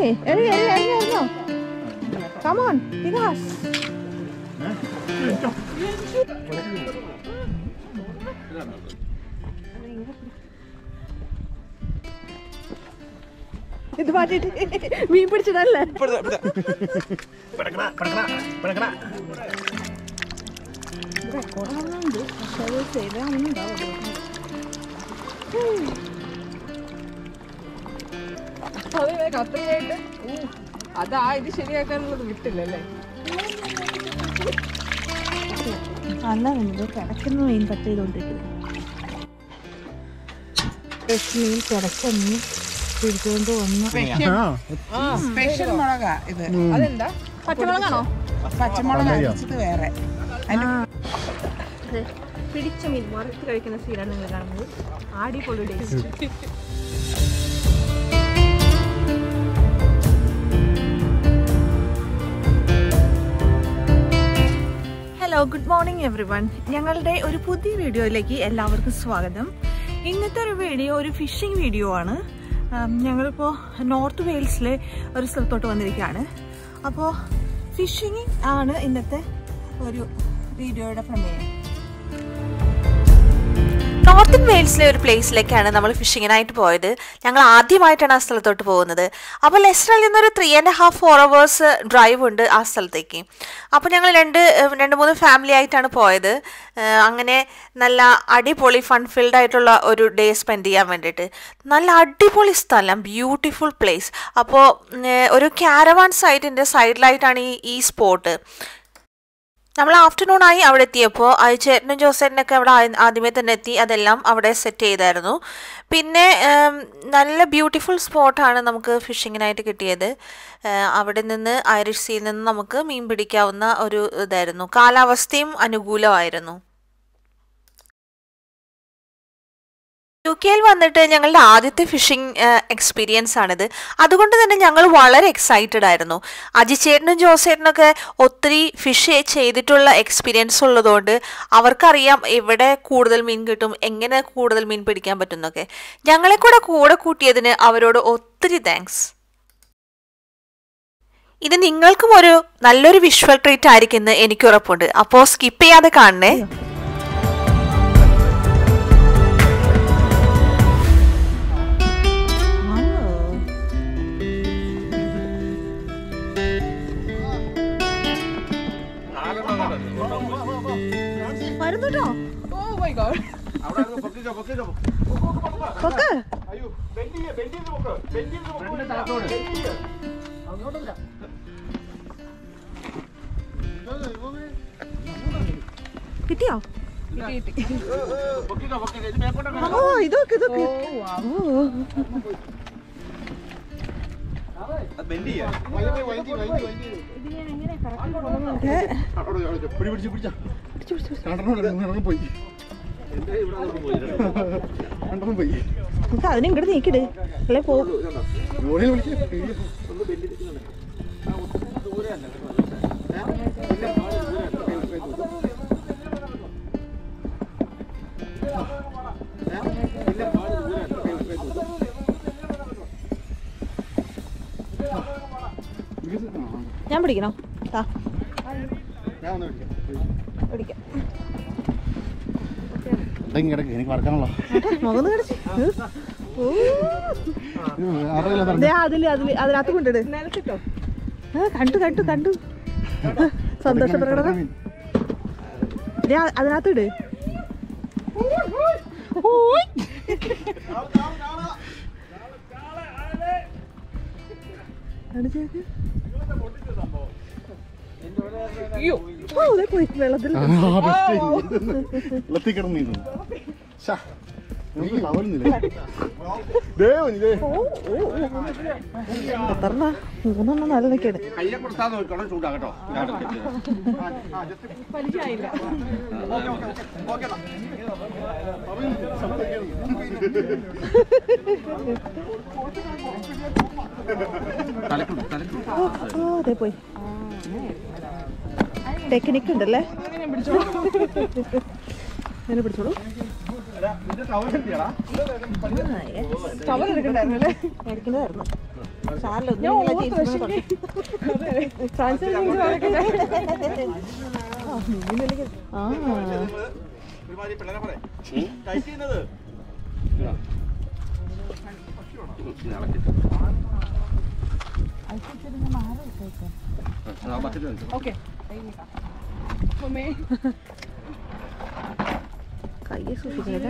Come on, Vikas. ഇത് മാറ്റിട്ട് മീൻ പിടിച്ചതല്ലേ കുറവുണ്ട് പക്ഷെ അത് ശരിയാവുന്നുണ്ടാവും കത്രയായിട്ട് അതാ ഇത് ശരിയാക്കാനുള്ളത് വിട്ടില്ലല്ലേ അല്ല ഇത് കിടക്കുന്ന മീൻ കട്ട് ചെയ്തോണ്ടിരിക്കുന്നത് മീൻ കിടക്ക മീൻ പിടിച്ചുകൊണ്ട് വന്നു സ്പെഷ്യൽ മുളകാ ഇത് അതെന്താ പച്ചമുളകാണോ പച്ചമുളക് അരച്ചത് വേറെ പിടിച്ച മീൻ വറുത്ത് കഴിക്കുന്ന സീനാണ് നിങ്ങൾ കാണുന്നത് അടിപൊളി taste hello good morning everyone ഞങ്ങളുടെ ഒരു പുതിയ വീഡിയോയിലേക്ക് എല്ലാവർക്കും സ്വാഗതം ഇന്നത്തെ ഒരു വീഡിയോ ഒരു ഫിഷിംഗ് വീഡിയോ ആണ് ഞങ്ങളിപ്പോൾ നോർത്ത് വെയിൽസിലെ ഒരു സ്ഥലത്തോട്ട് വന്നിരിക്കുകയാണ് അപ്പോൾ ഫിഷിംഗ് ആണ് ഇന്നത്തെ ഒരു വീഡിയോയുടെ പ്രമേയം നോർത്ത് വെയിൽസിലെ ഒരു പ്ലേസിലേക്കാണ് നമ്മൾ ഫിഷിങ്ങിനായിട്ട് പോയത് ഞങ്ങൾ ആദ്യമായിട്ടാണ് ആ സ്ഥലത്തോട്ട് പോകുന്നത് അപ്പോൾ ലെസ്റ്ററിൽ നിന്നൊരു 3.5-4 hours ഡ്രൈവ് ഉണ്ട് ആ സ്ഥലത്തേക്ക് അപ്പോൾ ഞങ്ങൾ രണ്ട് മൂന്ന് ഫാമിലി ആയിട്ടാണ് പോയത് അങ്ങനെ നല്ല അടിപൊളി ഫൺ ഫിൽഡ് ആയിട്ടുള്ള ഒരു ഡേ സ്പെൻഡ് ചെയ്യാൻ വേണ്ടിയിട്ട് നല്ല അടിപൊളി സ്ഥലം ബ്യൂട്ടിഫുൾ പ്ലേസ് അപ്പോൾ ഒരു കാരവാൻ സൈറ്റിൻ്റെ സൈഡിലായിട്ടാണ് ഈ സ്പോട്ട് നമ്മൾ ആഫ്റ്റർനൂണായി അവിടെ എത്തിയപ്പോൾ ചേട്ടനും ജോസേട്ടനൊക്കെ അവിടെ ആദ്യമേ തന്നെ എത്തി അതെല്ലാം അവിടെ സെറ്റ് ചെയ്തായിരുന്നു പിന്നെ നല്ല ബ്യൂട്ടിഫുൾ സ്പോട്ടാണ് നമുക്ക് ഫിഷിങ്ങിനായിട്ട് കിട്ടിയത് അവിടെ നിന്ന് ഐറിഷ് സീയിൽ നിന്ന് നമുക്ക് മീൻ പിടിക്കാവുന്ന ഒരു ഇതായിരുന്നു കാലാവസ്ഥയും അനുകൂലമായിരുന്നു യുകെയിൽ വന്നിട്ട് ഞങ്ങളുടെ ആദ്യത്തെ ഫിഷിംഗ് എക്സ്പീരിയൻസ് ആണിത് അതുകൊണ്ട് തന്നെ ഞങ്ങൾ വളരെ എക്സൈറ്റഡ് ആയിരുന്നു അജിച്ചേട്ടനും ജോസേട്ടനൊക്കെ ഒത്തിരി ഫിഷ് ചെയ്തിട്ടുള്ള എക്സ്പീരിയൻസ് ഉള്ളതുകൊണ്ട് അവർക്കറിയാം എവിടെ കൂടുതൽ മീൻ കിട്ടും എങ്ങനെ കൂടുതൽ മീൻ പിടിക്കാൻ പറ്റും എന്നൊക്കെ ഞങ്ങളെ കൂടെ കൂട്ടിയതിന് അവരോട് ഒത്തിരി താങ്ക്സ് ഇത് നിങ്ങൾക്കും ഒരു നല്ലൊരു വിഷ്വൽ ട്രീറ്റ് ആയിരിക്കുമെന്ന് എനിക്ക് ഉറപ്പുണ്ട് അപ്പോൾ സ്കിപ്പ് ചെയ്യാതെ കാണണേ കിട്ടിയോ ഇതൊക്കെ അതിനെ ഇങ്ങോട്ട് നീക്കിട് അല്ലെ പോകും ഞാൻ പിടിക്കണോ പിടിക്കാം എനിക്ക് മറക്കാനുള്ള അതിനകത്ത് കൊണ്ടിട് കണ്ടു സന്തോഷ പ്രകടനം അതിനകത്ത് ഇട് പോയി വെള്ളത്തിൽ കിടന്നിരുന്നു മൂന്നെണ്ണം നല്ലതൊക്കെയാണ് അതെ പോയി ടെക്നിക്ക് ഉണ്ടല്ലേ അങ്ങനെ പിടിച്ചോളൂ എടുക്കണ്ടായിരുന്നു കയ്യെ സൂക്ഷിച്ചത്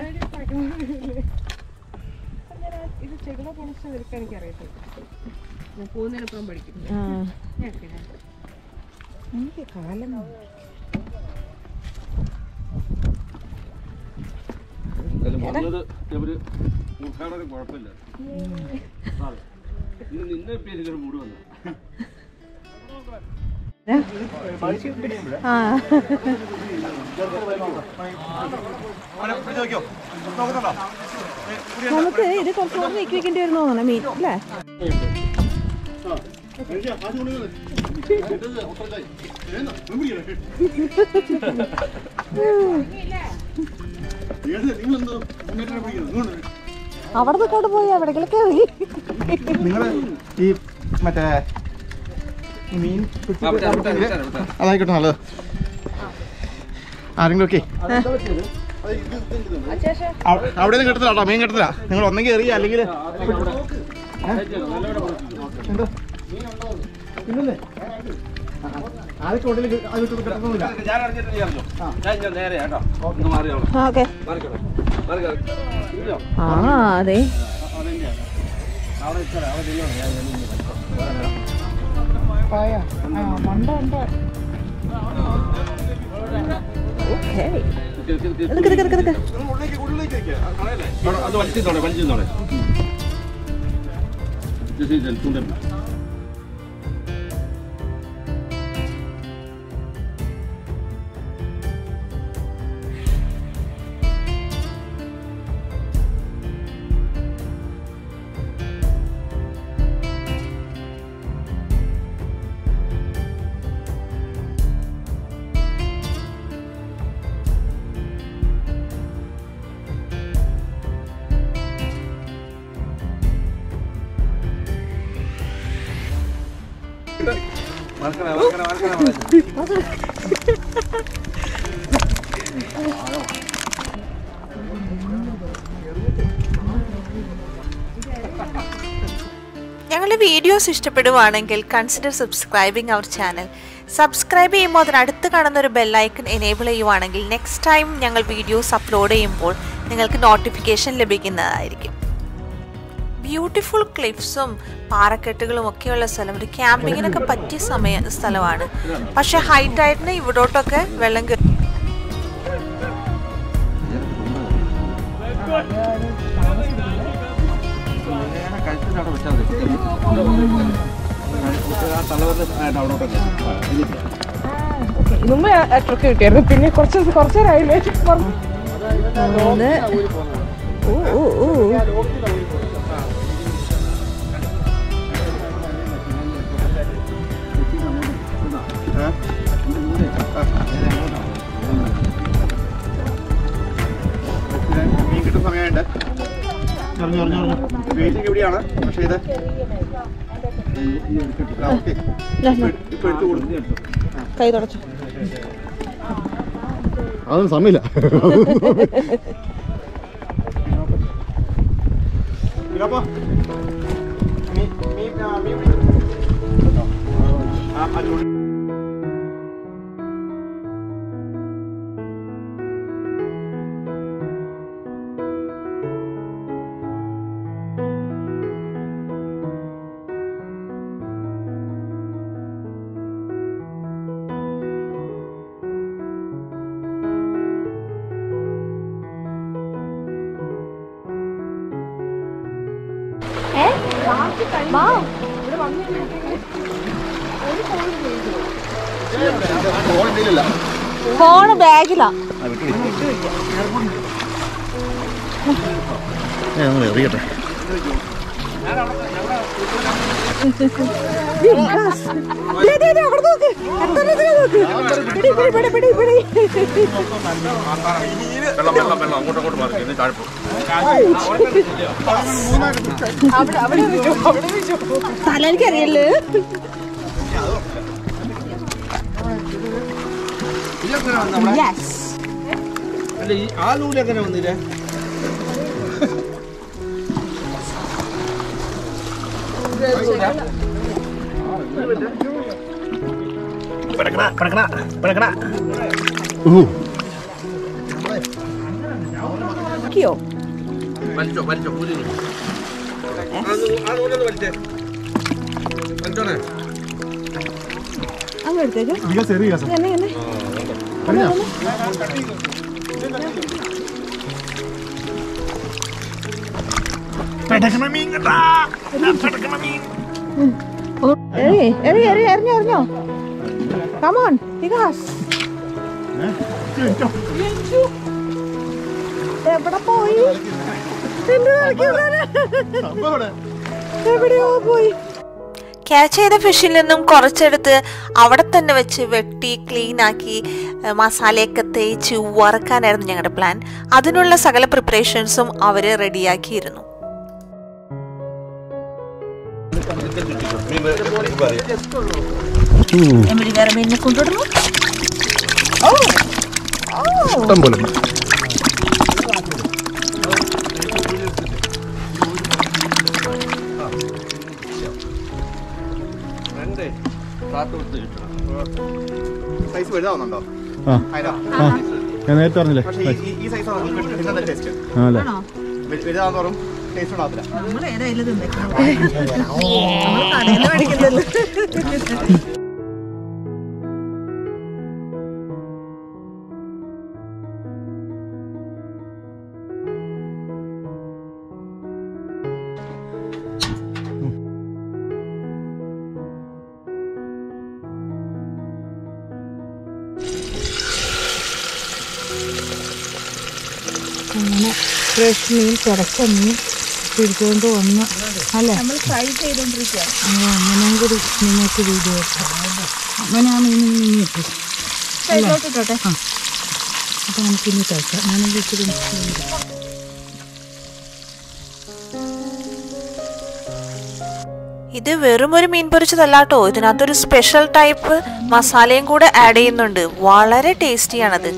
ഇത് ചെകിള പൊളിച്ച് നിൽക്കാൻ എനിക്കറിയത്തില്ല. ഞാൻ പോകുന്നതിനപ്പുറം പഠിക്കും. എനിക്ക് കാലം കുഴപ്പമില്ല. നിന്നെ പേര് മൂട് വന്നു. നമുക്ക് ഇത് കുറച്ചുകൂടെ നീക്കി വെക്കേണ്ടി വരുന്ന തോന്നണം മീൻ അല്ലേ? അവിടെ നിൽക്കോട്ട് പോയി എവിടെയൊക്കെ നിങ്ങള് ഈ മറ്റേ മീൻ അതായിക്കോട്ടെ നല്ലത്. ആരെങ്കിലും ഒക്കെ അവിടെ നിന്ന് കിട്ടത്തില്ല കേട്ടോ, മീൻ കിട്ടത്തില്ല. നിങ്ങൾ ഒന്നെങ്കിൽ എറിയ അല്ലെങ്കിൽ അതെ മണ്ട ഉണ്ട്. അത് വലിച്ചോളെ വലിച്ചോളെ. ഞങ്ങളുടെ വീഡിയോസ് ഇഷ്ടപ്പെടുവാണെങ്കിൽ consider subscribing our channel. Subscribe ചെയ്യുമ്പോൾ അതിനടുത്ത് കാണുന്ന ഒരു ബെല്ലൈക്കൺ എനേബിൾ ചെയ്യുവാണെങ്കിൽ നെക്സ്റ്റ് ടൈം ഞങ്ങൾ വീഡിയോസ് അപ്ലോഡ് ചെയ്യുമ്പോൾ നിങ്ങൾക്ക് നോട്ടിഫിക്കേഷൻ ലഭിക്കുന്നതായിരിക്കും. ബ്യൂട്ടിഫുൾ ക്ലിഫ്സും പാറക്കെട്ടുകളും ഒക്കെയുള്ള സ്ഥലം, ഒരു ക്യാമ്പിങ്ങിനൊക്കെ പറ്റിയ സ്ഥലമാണ്. പക്ഷെ ഹൈറ്റ് ആയിട്ട് ഇവിടോട്ടൊക്കെ വെള്ളം കയറി. മുമ്പ് ട്രക്ക് കിട്ടിയായിരുന്നു, പിന്നെ കുറച്ചേരായില്ലേ. മീൻ കിട്ടുന്ന സമയമുണ്ട്. വെയിറ്റിംഗ് എവിടെയാണ്? പക്ഷേ ഇത് കൈ തുടച്ചു അതൊന്നും സമയമില്ല. ഫോണ് ബാഗിലാ. എറിയട്ടെ. തലഎനിക്കറിയല്ലേ ആ നൂലെങ്ങനെ വന്നില്ലേ വലിച്ചോ വലിച്ചോ പൂരി ആ നൂലൊന്ന് വലിച്ചേ വലിച്ചോണേ അങ്ങ് എടുത്തേക്ക് എറിഞ്ഞോ കമോൺ വികാസ് എവിടെ പോയി എവിടെയോ പോയി. ക്യാച്ച് ചെയ്ത ഫിഷിൽ നിന്നും കുറച്ചെടുത്ത് അവിടെ തന്നെ വെച്ച് വെട്ടി ക്ലീൻ ആക്കി മസാലയൊക്കെ തേച്ച് വറക്കാനായിരുന്നു ഞങ്ങളുടെ പ്ലാൻ. അതിനുള്ള സകല പ്രിപ്പറേഷൻസും അവർ റെഡിയാക്കിയിരുന്നു. വേറെ മീനിനെ കൊണ്ടുവിടുന്നു. സൈസ് വലുതാവുന്നുണ്ടോ? ഞാൻ നേരത്തെ പറഞ്ഞില്ലേ ഈ സൈസ് ടേസ്റ്റ് വലുതാവുന്നോറും ടേസ്റ്റ് ഉണ്ടാകത്തില്ല. അങ്ങനെ ഫ്രഷ് മീൻ കിടച്ച മീൻ പിടിച്ചുകൊണ്ട് വന്ന് അല്ലേ നമ്മൾ ഫ്രൈ ചെയ്തോണ്ടിരിക്കുക. അങ്ങനെ കൂടി നിങ്ങൾക്ക് വീഡിയോ അങ്ങനെ ആ മീൻ മീൻ ഇട്ടു ഇട്ടോട്ടെ. അപ്പം നമുക്ക് ഇനി കഴിക്കാം. ഞാനെങ്കിൽ ഇച്ചിരി ഇത് വെറും ഒരു മീൻ പൊരിച്ചതല്ലാട്ടോ, ഇതിനകത്തൊരു സ്പെഷ്യൽ ടൈപ്പ് മസാലയും കൂടെ ആഡ് ചെയ്യുന്നുണ്ട്. വളരെ ടേസ്റ്റിയാണത്.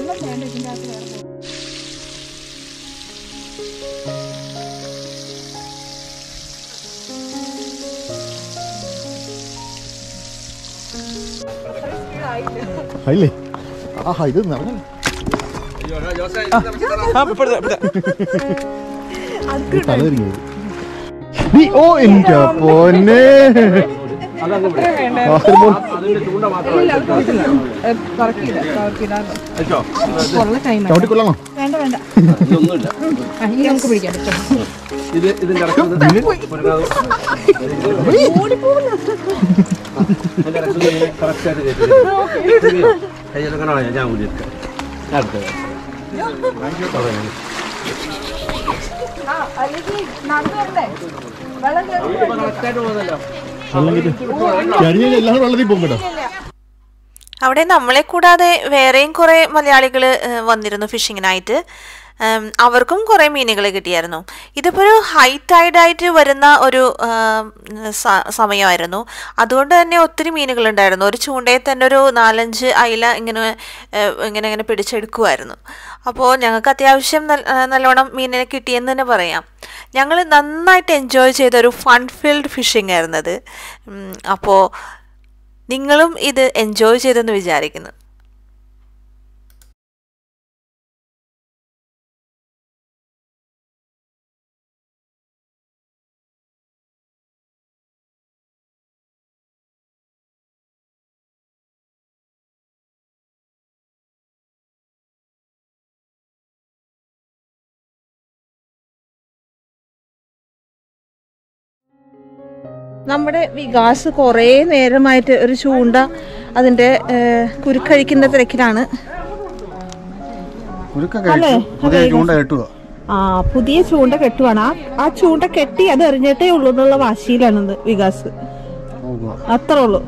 അല്ലേ ആഹാ ഇത് നിറഞ്ഞല്ലേ ഓ എന്റെ പൊന്നെ ചവിട്ടിക്കൊള്ളാമോ? വേണ്ട വേണ്ട ഇനി നമുക്ക് പിടിക്കാം. ഞാൻ ഊരിയെടുക്കാം. എല്ലാവരും വെള്ളത്തിൽ പോകും കേട്ടോ. അവിടെ നമ്മളെ കൂടാതെ വേറെയും കുറേ മലയാളികൾ വന്നിരുന്നു ഫിഷിങ്ങിനായിട്ട്. അവർക്കും കുറേ മീനുകൾ കിട്ടിയായിരുന്നു. ഇതിപ്പോൾ ഒരു ഹൈ ടൈഡായിട്ട് വരുന്ന ഒരു സമയമായിരുന്നു. അതുകൊണ്ട് തന്നെ ഒത്തിരി മീനുകളുണ്ടായിരുന്നു. ഒരു ചൂണ്ടയിൽ തന്നെ ഒരു 4-5 അയില ഇങ്ങനെ പിടിച്ചെടുക്കുമായിരുന്നു. അപ്പോൾ ഞങ്ങൾക്ക് അത്യാവശ്യം നല്ലോണം മീനിനെ കിട്ടിയെന്ന് തന്നെ പറയാം. ഞങ്ങൾ നന്നായിട്ട് എൻജോയ് ചെയ്ത ഒരു ഫൺ ഫീൽഡ് ഫിഷിംഗ് ആയിരുന്നത്. അപ്പോൾ നിങ്ങളും ഇത് എൻജോയ് ചെയ്തെന്ന് വിചാരിക്കുന്നു. നമ്മുടെ വികാസ് കുറേ നേരമായിട്ട് ഒരു ചൂണ്ട അതിൻ്റെ കുരുക്കഴിക്കുന്ന തിരക്കിലാണ്. പുതിയ ചൂണ്ട കെട്ടുവാണ്. ആ ചൂണ്ട കെട്ടി അത് എറിഞ്ഞിട്ടേ ഉള്ളൂ എന്നുള്ള വാശിയിലാണ് വികാസ്. അത്രേ ഉള്ളൂ.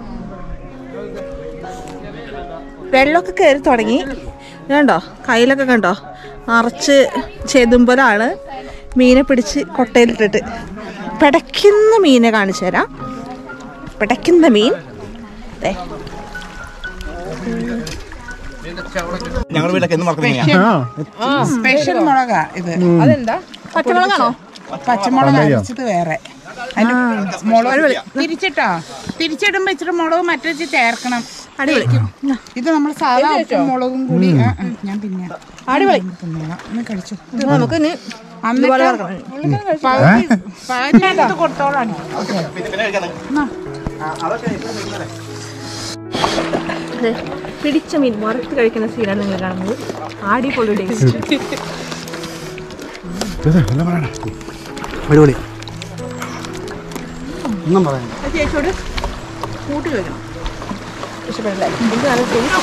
വെള്ളമൊക്കെ കയറി തുടങ്ങി. കണ്ടോ, കയ്യിലൊക്കെ കണ്ടോ നിറച്ച് ചെതുമ്പലാണ്. മീനെ പിടിച്ച് കൊട്ടയിലിട്ടിട്ട് പിടയ്ക്കുന്ന മീനെ കാണിച്ചു തരാം. പിടയ്ക്കുന്ന മീൻ ഞങ്ങളുടെ വീടൊക്കെ എന്ന് മറക്കുന്ന സ്പെഷ്യൽ മുളകാ ഇത്. അതെന്താ, പച്ചമുളകാണോ? പച്ചമുളക് അരച്ചത് വേറെ. മുളക് തിരിച്ചിടുമ്പോ ഇച്ചിരി മുളക് മറ്റേ ചേർക്കണം. അടിപൊളി. ഇത് നമ്മൾ സാധാ ഉപ്പും മുളകും കൂടി ഞാൻ പിന്നെ അടിപൊളി. കഴിച്ചു. നമുക്ക് കൊടുത്തോളാണ്. പിടിച്ച മീൻ വറുത്ത് കഴിക്കുന്ന സീനാണ് നിങ്ങൾ കാണുന്നത്. അടിപൊളി ടേസ്റ്റ്. അടിപൊളി. ഒന്നും പറയാം. ചേച്ചിയോട് കൂട്ടി വെക്കണം. ഇഷ്ടപ്പെടില്ല. ഇത് നല്ല ടേസ്റ്റ്.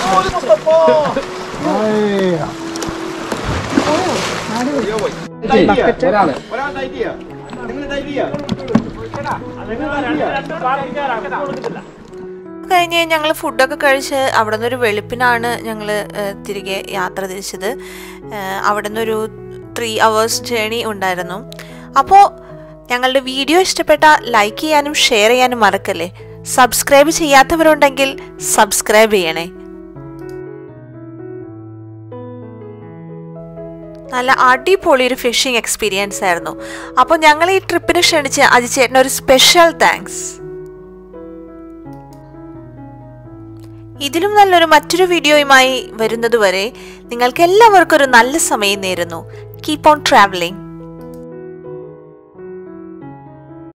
കഴിഞ്ഞ് ഞങ്ങൾ ഫുഡൊക്കെ കഴിച്ച് അവിടെ നിന്നൊരു വെളുപ്പിനാണ് ഞങ്ങൾ തിരികെ യാത്ര തിരിച്ചത്. അവിടെ നിന്നൊരു 3 hours ജേണി ഉണ്ടായിരുന്നു. അപ്പോൾ ഞങ്ങളുടെ വീഡിയോ ഇഷ്ടപ്പെട്ട ലൈക്ക് ചെയ്യാനും ഷെയർ ചെയ്യാനും മറക്കല്ലേ. സബ്സ്ക്രൈബ് ചെയ്യാത്തവരുണ്ടെങ്കിൽ സബ്സ്ക്രൈബ് ചെയ്യണേ. നല്ല അടിപൊളി ഒരു ഫിഷിംഗ് എക്സ്പീരിയൻസ് ആയിരുന്നു. അപ്പോൾ ഞങ്ങൾ ഈ ട്രിപ്പിന് ക്ഷണിച്ച് അജിച്ചേട്ടന് ഒരു സ്പെഷ്യൽ താങ്ക്സ്. ഇതിലും നല്ലൊരു മറ്റൊരു വീഡിയോയുമായി വരുന്നതുവരെ നിങ്ങൾക്ക് എല്ലാവർക്കും ഒരു നല്ല സമയം നേരുന്നു. Keep on travelling.